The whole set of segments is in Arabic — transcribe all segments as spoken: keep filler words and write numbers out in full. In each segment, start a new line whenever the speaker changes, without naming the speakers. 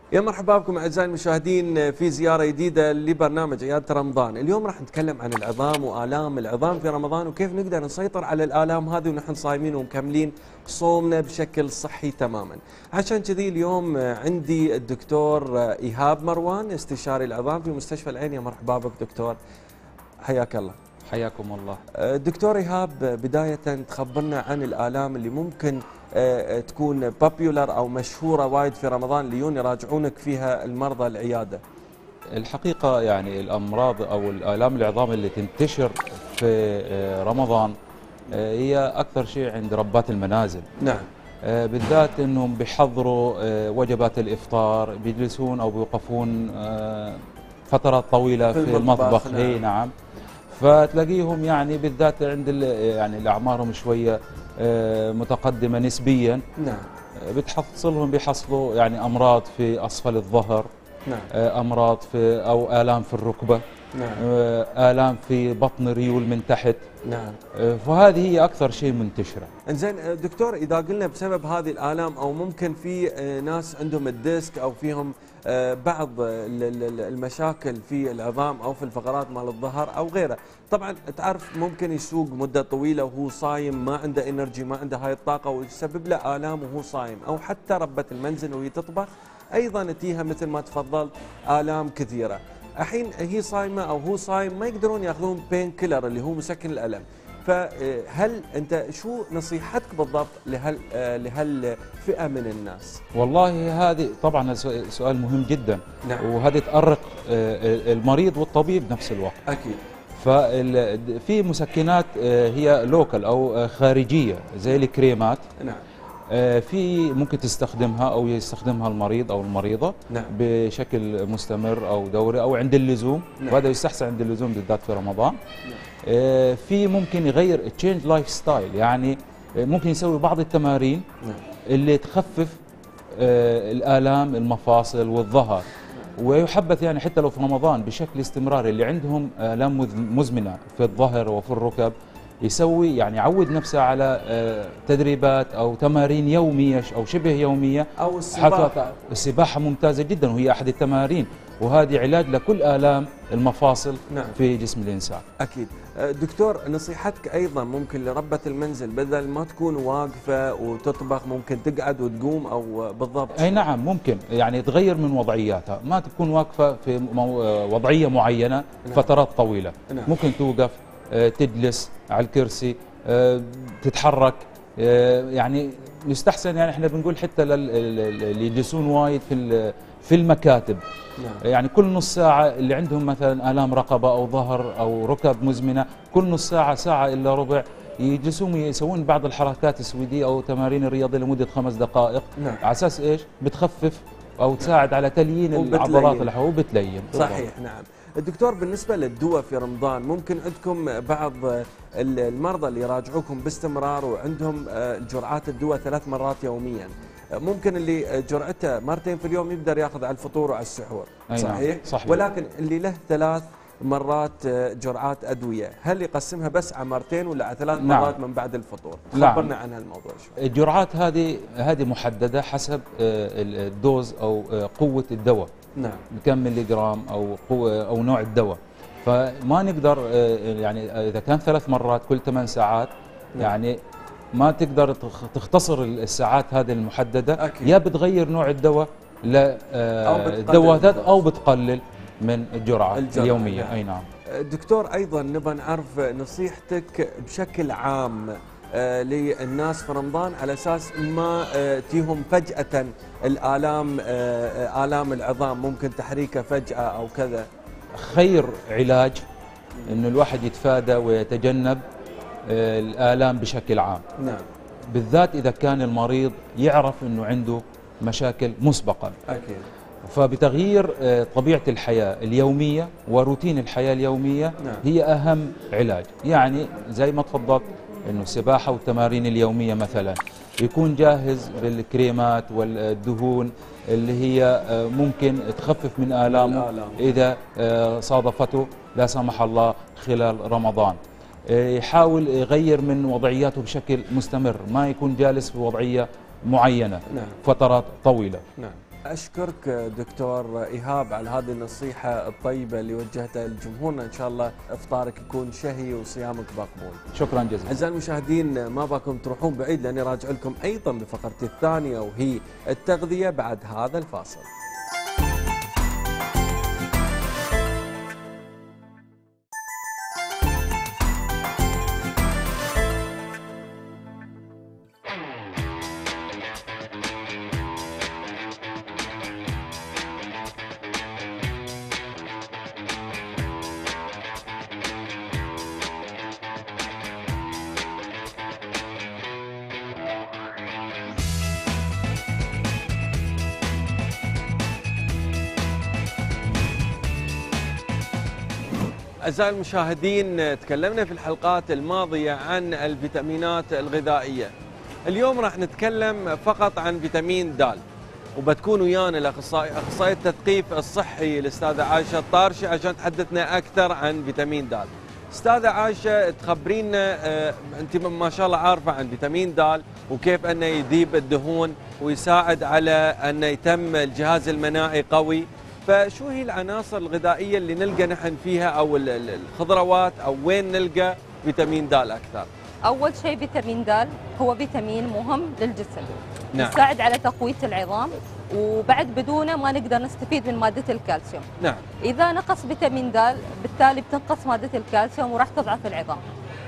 يا مرحبا بكم اعزائي المشاهدين في زياره جديده لبرنامج عياده رمضان، اليوم راح نتكلم عن العظام والام العظام في رمضان وكيف نقدر نسيطر على الالام هذه ونحن صايمين ومكملين صومنا بشكل صحي تماما. عشان كذي اليوم عندي الدكتور ايهاب مروان استشاري العظام في مستشفى العين. يا مرحبا بك دكتور، حياك الله.
حياكم الله.
دكتور ايهاب، بدايه تخبرنا عن الالام اللي ممكن تكون بابيولار او مشهوره وايد في رمضان ليون يراجعونك فيها المرضى العياده.
الحقيقه يعني الامراض او الالام العظام اللي تنتشر في رمضان هي اكثر شيء عند ربات المنازل.
نعم.
بالذات انهم بيحضروا وجبات الافطار، بيجلسون او بيوقفون فترات طويله في, في المطبخ. نعم. هي نعم. فتلاقيهم يعني بالذات عند يعني اللي اعمارهم شويه متقدمه نسبيا.
نعم.
بتحصلهم بيحصلوا يعني امراض في اسفل الظهر.
نعم.
امراض في او الام في الركبه.
نعم.
الام في بطن ريول من تحت.
نعم.
فهذه هي اكثر شيء منتشره.
انزين دكتور، اذا قلنا بسبب هذه الالام او ممكن في ناس عندهم الديسك او فيهم بعض المشاكل في العظام او في الفقرات مال الظهر او غيره، طبعا تعرف ممكن يسوق مده طويله وهو صايم، ما عنده انرجي، ما عنده هاي الطاقه ويسبب له الام وهو صايم، او حتى ربة المنزل وهي تطبخ ايضا تيها مثل ما تفضل الام كثيره. الحين هي صايمه او هو صايم ما يقدرون ياخذون بين كيلر اللي هو مسكن الالم، فهل انت شو نصيحتك بالضبط لهال لهالفئه من الناس؟
والله هذه طبعا سؤال مهم جدا.
نعم.
وهذه تأرق المريض والطبيب بنفس الوقت.
اكيد.
ففي مسكنات هي لوكال او خارجيه زي الكريمات.
نعم.
في ممكن تستخدمها او يستخدمها المريض او المريضه.
نعم.
بشكل مستمر او دوري او عند اللزوم. نعم. وهذا يستحسن عند اللزوم بالذات في رمضان.
نعم.
في ممكن يغير تشينج لايف ستايل، يعني ممكن يسوي بعض التمارين.
نعم.
اللي تخفف الآلام المفاصل والظهر. ويحبذ يعني حتى لو في رمضان بشكل استمراري اللي عندهم آلام مزمنة في الظهر وفي الركب يسوي يعني يعود نفسه على تدريبات أو تمارين يومية أو شبه يومية.
أو السباحة.
السباحة ممتازة جدا وهي أحد التمارين، وهذه علاج لكل آلام المفاصل. نعم. في جسم الإنسان.
أكيد. دكتور، نصيحتك أيضا ممكن لربة المنزل بدل ما تكون واقفة وتطبخ ممكن تقعد وتقوم أو بالضبط؟
أي نعم، ممكن يعني تغير من وضعياتها، ما تكون واقفة في وضعية معينة. نعم. فترات طويلة. نعم. ممكن توقف، تجلس على الكرسي، تتحرك. يعني يستحسن يعني احنا بنقول حتى اللي يجلسون وايد في في المكاتب. نعم. يعني كل نص ساعة اللي عندهم مثلا آلام رقبة أو ظهر أو ركب مزمنة، كل نص ساعة ساعة إلا ربع يجلسون يسوون بعض الحركات السويدية أو تمارين الرياضية لمدة خمس دقائق.
نعم.
على أساس إيش؟ بتخفف أو تساعد على تليين العضلات اللي وبتلين.
صحيح. نعم. الدكتور، بالنسبة للدواء في رمضان ممكن عندكم بعض المرضى اللي يراجعوكم باستمرار وعندهم جرعات الدواء ثلاث مرات يوميا، ممكن اللي جرعته مرتين في اليوم يقدر ياخذ على الفطور وعلى السحور. صحيح؟
صحيح.
ولكن اللي له ثلاث مرات جرعات أدوية هل يقسمها بس على مرتين ولا على ثلاث
نعم.
مرات من بعد الفطور؟
نعم.
خبرنا عن هالموضوع شوي.
الجرعات هذه هذه محددة حسب الدوز أو قوة الدواء.
نعم.
كم ملي جرام أو قوة أو نوع الدواء، فما نقدر يعني إذا كان ثلاث مرات كل ثمان ساعات. نعم. يعني ما تقدر تختصر الساعات هذه المحددة.
أكيد.
يا بتغير نوع الدواء للدواتات أو بتقلل من الجرعة اليومية. نعم. أي نعم.
دكتور، أيضا نبغى نعرف نصيحتك بشكل عام آه للناس في رمضان على أساس ما آه تيهم فجأة الآلام آه آلام العظام، ممكن تحريكه فجأة أو كذا.
خير علاج إنه الواحد يتفادى ويتجنب الآلام بشكل عام.
نعم.
بالذات إذا كان المريض يعرف إنه عنده مشاكل مسبقا.
أكيد.
فبتغيير طبيعة الحياة اليومية وروتين الحياة اليومية. نعم. هي أهم علاج. يعني زي ما تفضلت إنه السباحة والتمارين اليومية مثلا يكون جاهز بالكريمات والدهون اللي هي ممكن تخفف من آلامه إذا صادفته لا سمح الله خلال رمضان. يحاول يغير من وضعياته بشكل مستمر، ما يكون جالس في وضعية معينة.
نعم.
فترات طويلة.
نعم. أشكرك دكتور إيهاب على هذه النصيحة الطيبة اللي وجهتها لجمهورنا. إن شاء الله إفطارك يكون شهي وصيامك مقبول.
شكرا جزيلا.
أعزائي المشاهدين، ما باكم تروحون بعيد لأني راجع لكم أيضا بفقرتي الثانية وهي التغذية بعد هذا الفاصل. أعزائي المشاهدين، تكلمنا في الحلقات الماضية عن الفيتامينات الغذائية. اليوم راح نتكلم فقط عن فيتامين د، وبتكون ويانا الأخصائي أخصائية التثقيف الصحي الأستاذة عائشة الطارشي عشان تحدثنا أكثر عن فيتامين د. أستاذة عائشة، تخبرينا آه، أنت ما شاء الله عارفة عن فيتامين د وكيف أنه يذيب الدهون ويساعد على أن يتم الجهاز المناعي قوي. فشو هي العناصر الغذائية اللي نلقى نحن فيها أو الخضروات أو وين نلقى فيتامين د أكثر؟
أول شيء فيتامين د هو فيتامين مهم للجسم.
نعم.
يساعد على تقوية العظام، وبعد بدونه ما نقدر نستفيد من مادة الكالسيوم.
نعم.
إذا نقص فيتامين د بالتالي بتنقص مادة الكالسيوم وراح تضعف العظام.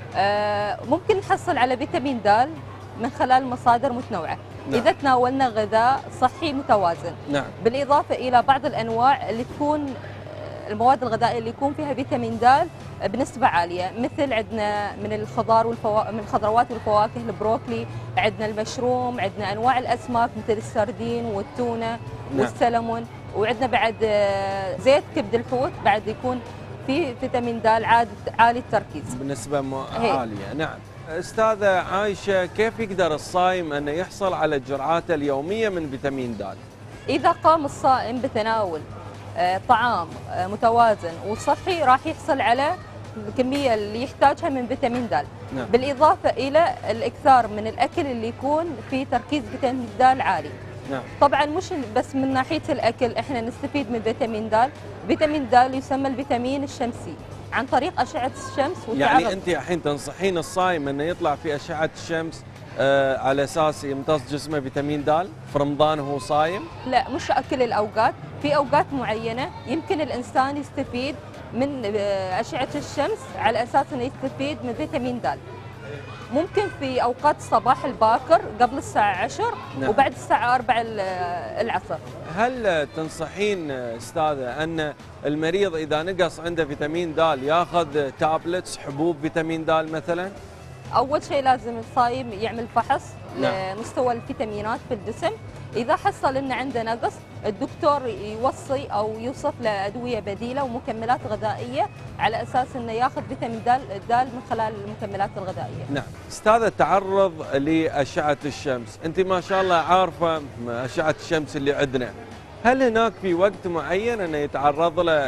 آه ممكن نحصل على فيتامين د من خلال مصادر متنوعة. نعم. إذا تناولنا غذاء صحي متوازن.
نعم.
بالإضافة إلى بعض الأنواع اللي تكون المواد الغذائية اللي يكون فيها فيتامين د بنسبة عالية، مثل عندنا من الخضار والفواكه، من الخضروات والفواكه البروكلي، عندنا المشروم، عندنا أنواع الأسماك مثل السردين والتونة. نعم. والسلمون، وعندنا بعد زيت كبد الحوت بعد يكون فيه فيتامين د عالي التركيز
بنسبة عالية. نعم. أستاذة عائشة، كيف يقدر الصائم أن يحصل على الجرعات اليومية من فيتامين د؟
إذا قام الصائم بتناول طعام متوازن وصحي راح يحصل على الكمية اللي يحتاجها من فيتامين د. نعم. بالإضافة إلى الإكثار من الأكل اللي يكون فيه تركيز فيتامين د عالي.
نعم.
طبعا مش بس من ناحية الأكل احنا نستفيد من فيتامين د. فيتامين د يسمى الفيتامين الشمسي عن طريق أشعة الشمس.
يعني أنت الحين تنصحين الصائم أنه يطلع في أشعة الشمس آه على أساس يمتص جسمه فيتامين د في رمضان وهو صايم؟
لا، مش كل الأوقات، في أوقات معينة يمكن الإنسان يستفيد من أشعة الشمس على أساس أنه يستفيد من فيتامين د. ممكن في أوقات الصباح الباكر قبل الساعة عشر. نعم. وبعد الساعة أربعة العصر.
هل تنصحين أستاذة أن المريض إذا نقص عنده فيتامين د ياخذ تابلتس حبوب فيتامين د مثلا؟
أول شيء لازم الصايم يعمل فحص.
نعم.
لمستوى الفيتامينات في الجسم. إذا حصل أن عنده نقص الدكتور يوصي أو يوصف له أدوية بديلة ومكملات غذائية على أساس أنه ياخذ فيتامين د من خلال المكملات الغذائية.
نعم. أستاذ، التعرض لأشعة الشمس، أنت ما شاء الله عارفة أشعة الشمس اللي عندنا، هل هناك في وقت معين أنه يتعرض له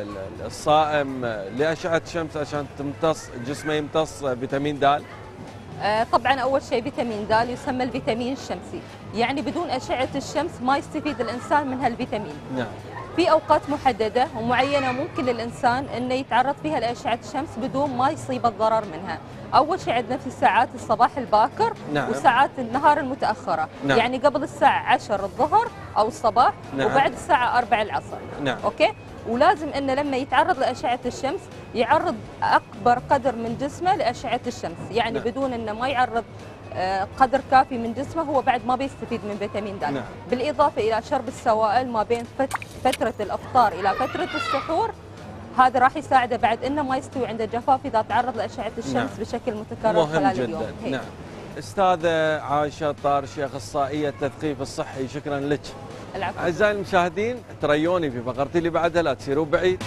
الصائم لأشعة الشمس عشان تمتص جسمه يمتص فيتامين د؟
آه طبعا أول شيء فيتامين د يسمى الفيتامين الشمسي، يعني بدون أشعة الشمس ما يستفيد الإنسان من هالفيتامين.
نعم.
في أوقات محددة ومعينة ممكن للإنسان أنه يتعرض فيها لأشعة الشمس بدون ما يصيب الضرر منها. أول شيء عندنا في ساعات الصباح الباكر. نعم. وساعات النهار المتأخرة. نعم. يعني قبل الساعة عشر الظهر أو الصباح. نعم. وبعد الساعة أربعة العصر.
نعم.
أوكي؟ ولازم أنه لما يتعرض لأشعة الشمس يعرض أكبر قدر من جسمه لأشعة الشمس، يعني نعم. بدون أنه ما يعرض قدر كافي من جسمه هو بعد ما بيستفيد من فيتامين د. نعم. بالإضافة إلى شرب السوائل ما بين فترة الإفطار إلى فترة السحور، هذا راح يساعده بعد انه ما يستوي عنده جفاف اذا تعرض لاشعه الشمس. نعم. بشكل متكرر خلال
جداً.
اليوم. هي.
نعم. استاذه عائشه الطارشي، اخصائيه التثقيف الصحي، شكرا لك.
العفو.
اعزائي المشاهدين، تريوني في فقرتي اللي بعدها، لا تسيروا بعيد.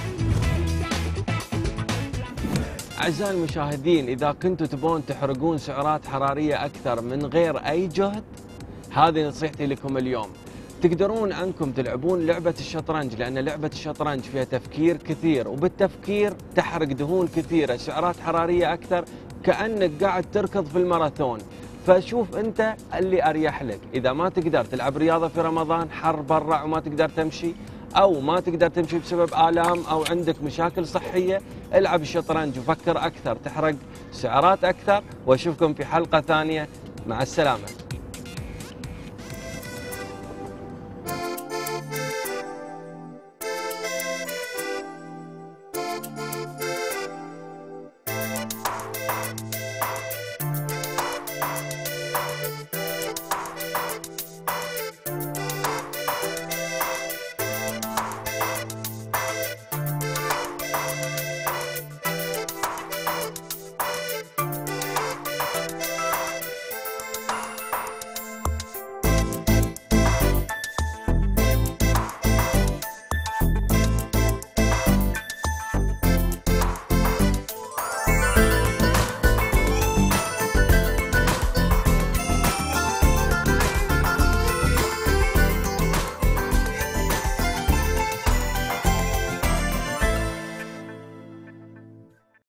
اعزائي المشاهدين، اذا كنتوا تبون تحرقون سعرات حراريه اكثر من غير اي جهد، هذه نصيحتي لكم اليوم. تقدرون أنكم تلعبون لعبة الشطرنج، لأن لعبة الشطرنج فيها تفكير كثير، وبالتفكير تحرق دهون كثيرة، سعرات حرارية أكثر، كأنك قاعد تركض في الماراثون. فشوف انت اللي اريح لك. اذا ما تقدر تلعب رياضه في رمضان، حر برا وما تقدر تمشي، او ما تقدر تمشي بسبب الام او عندك مشاكل صحيه، العب الشطرنج وفكر اكثر، تحرق سعرات اكثر. واشوفكم في حلقه ثانيه، مع السلامه.